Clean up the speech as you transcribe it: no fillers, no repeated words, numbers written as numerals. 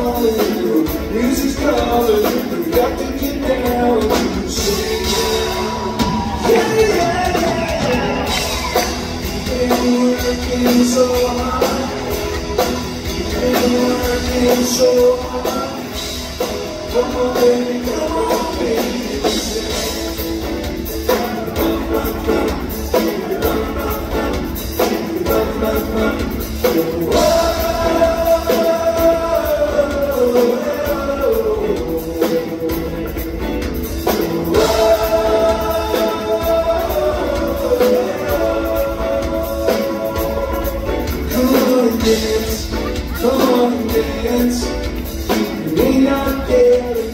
calling, music's calling, we got to get down to sing. Yeah, yeah, yeah. Been working so hard, been working so hard. Come on, baby, come on, baby. Come on, dance. You may not get it.